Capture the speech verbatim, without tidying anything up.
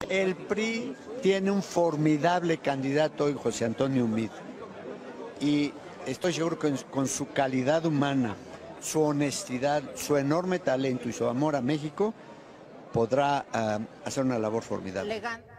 El P R I tiene un formidable candidato hoy, José Antonio Meade, y estoy seguro que con su calidad humana, su honestidad, su enorme talento y su amor a México, podrá uh, hacer una labor formidable.